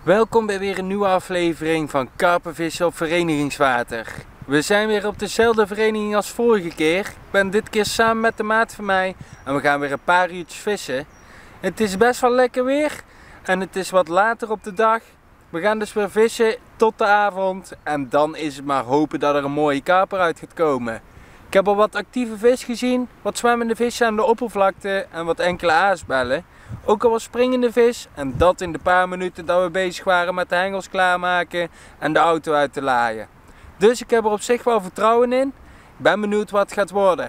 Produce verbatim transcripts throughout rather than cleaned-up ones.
Welkom bij weer een nieuwe aflevering van Karpenvissen op Verenigingswater. We zijn weer op dezelfde vereniging als vorige keer. Ik ben dit keer samen met de maat van mij en we gaan weer een paar uurtjes vissen. Het is best wel lekker weer en het is wat later op de dag. We gaan dus weer vissen tot de avond en dan is het maar hopen dat er een mooie karper uit gaat komen. Ik heb al wat actieve vis gezien, wat zwemmende vissen aan de oppervlakte en wat enkele aasbellen. Ook al wat springende vis en dat in de paar minuten dat we bezig waren met de hengels klaarmaken en de auto uit te laaien. Dus ik heb er op zich wel vertrouwen in. Ik ben benieuwd wat het gaat worden.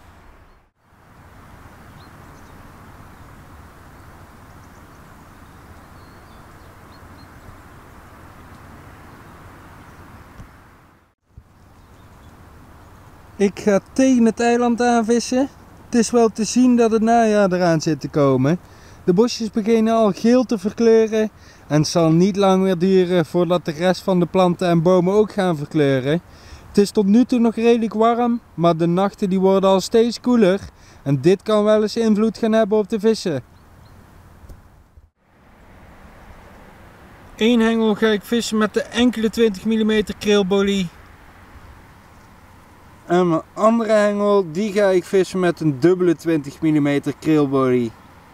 Ik ga tegen het eiland aan vissen. Het is wel te zien dat het najaar eraan zit te komen. De bosjes beginnen al geel te verkleuren en het zal niet lang meer duren voordat de rest van de planten en bomen ook gaan verkleuren. Het is tot nu toe nog redelijk warm, maar de nachten die worden al steeds koeler en dit kan wel eens invloed gaan hebben op de vissen. Eén hengel ga ik vissen met de enkele twintig millimeter krillbolie. En mijn andere hengel die ga ik vissen met een dubbele twintig millimeter krillbolie.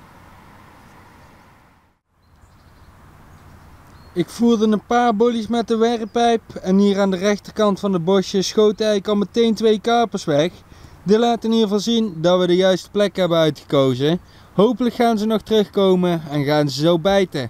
Ik voerde een paar bollies met de werppijp en hier aan de rechterkant van het bosje schoten eigenlijk al meteen twee karpers weg. Dit laat in ieder geval zien dat we de juiste plek hebben uitgekozen. Hopelijk gaan ze nog terugkomen en gaan ze zo bijten.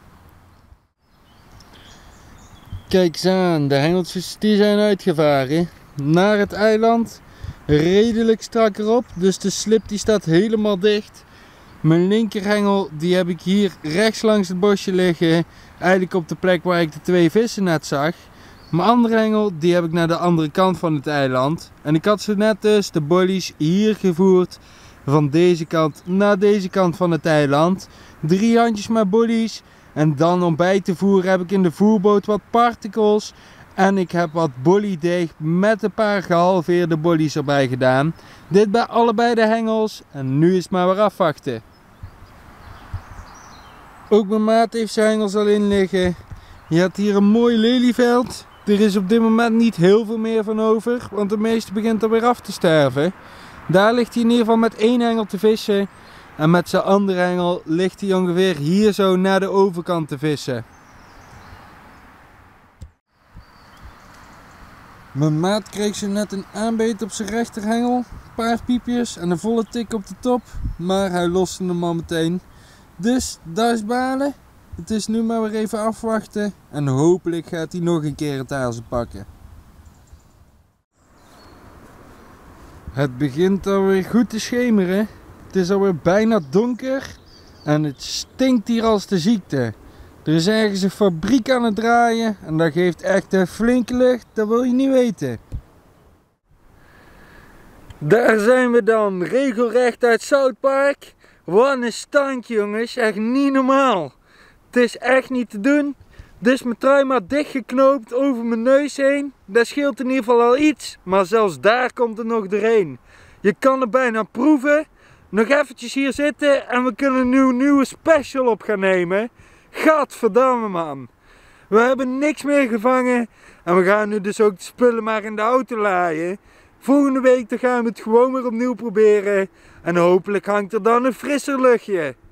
Kijk eens aan, de hengeltjes die zijn uitgevaren naar het eiland. Redelijk strak erop, dus de slip die staat helemaal dicht. Mijn linkerhengel die heb ik hier rechts langs het bosje liggen. Eigenlijk op de plek waar ik de twee vissen net zag. Mijn andere hengel die heb ik naar de andere kant van het eiland. En ik had zo net dus de bollies hier gevoerd. Van deze kant naar deze kant van het eiland. Drie handjes met bollies. En dan om bij te voeren heb ik in de voerboot wat particles. En ik heb wat bolliedeeg met een paar gehalveerde bollies erbij gedaan. Dit bij allebei de hengels. En nu is het maar weer afwachten. Ook mijn maat heeft zijn hengels al in liggen. Je hebt hier een mooi lelieveld. Er is op dit moment niet heel veel meer van over. Want de meeste begint er weer af te sterven. Daar ligt hij in ieder geval met één hengel te vissen. En met zijn andere hengel ligt hij ongeveer hier zo naar de overkant te vissen. Mijn maat kreeg zo net een aanbeet op zijn rechterhengel. Een paar piepjes en een volle tik op de top. Maar hij loste hem al meteen. Dus dat is balen. Het is nu maar weer even afwachten. En hopelijk gaat hij nog een keer het hazen pakken. Het begint alweer goed te schemeren. Het is alweer bijna donker. En het stinkt hier als de ziekte. Er is ergens een fabriek aan het draaien. En dat geeft echt een flinke lucht. Dat wil je niet weten. Daar zijn we dan. Regelrecht uit South Park. Wat een stank, jongens, echt niet normaal. Het is echt niet te doen. Dus mijn trui maar dichtgeknoopt over mijn neus heen. Dat scheelt in ieder geval al iets, maar zelfs daar komt het nog doorheen. Je kan het bijna proeven. Nog eventjes hier zitten en we kunnen nu een nieuwe special op gaan nemen. Gadverdamme, man. We hebben niks meer gevangen en we gaan nu dus ook de spullen maar in de auto laaien. Volgende week dan gaan we het gewoon weer opnieuw proberen. En hopelijk hangt er dan een frisser luchtje.